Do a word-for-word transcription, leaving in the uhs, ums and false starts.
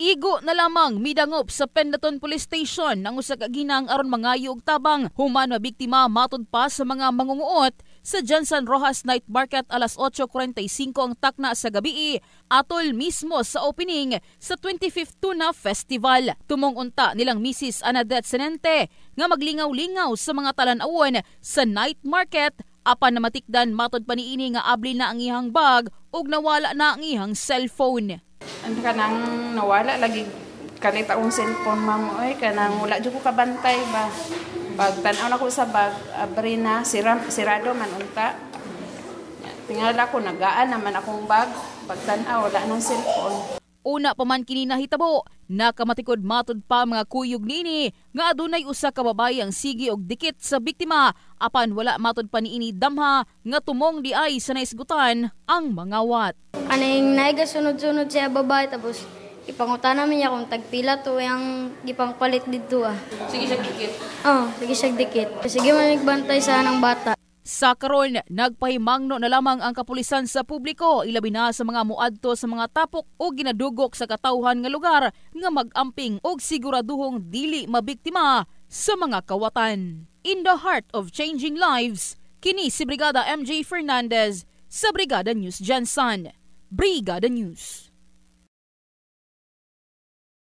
Igo na lamang midangop sa Pendaton Police Station ang usa ka ginang aron mangayo og tabang human mabiktima matud pa sa mga mangunguot sa Jansan Rojas Night Market alas eight forty-five ang takna sa gabi atol mismo sa opening sa twenty-fifth Tuna Festival. Tumong unta nilang Missus Anadet Senente nga maglingaw-lingaw sa mga talan-awon sa night market apan na matikdan matud pa niini nga abli na ang ihang bag ug nawala na ang ihang cellphone. Ano ka nang nawala lagi kanita akong cellphone ma'am oy kanang wala jud ko kabantay ba pag tan-aw na ko sa bag abri na sira, sirado man unta tingala ko nagaan naman akong bag pag tan-aw wala nang cellphone. Una pa man kini nahitabo nakamatikod matud pa mga kuyog nini nga adunay usa ka babaye ang sige og dikit sa biktima apan wala matud pa niini damha nga tumong di ay sa naisgutan ang mangawat. Kaning naiga sunod-sunod siya babae tapos ipangutana niya kung tagpila to yung gipangpalit dito ah. Sige siya dikit. Oh, sige siya dikit. Sige man nagbantay sa anang bata. Sa karon, nagpahimangno na lamang ang kapulisan sa publiko ilabi na sa mga muadto sa mga tapok o ginadugok sa katawhan nga lugar nga mag-amping og siguraduhong dili mabiktima sa mga kawatan. In the heart of changing lives, kini si Brigada M J Fernandez sa Brigada News Jansan. Brigada News.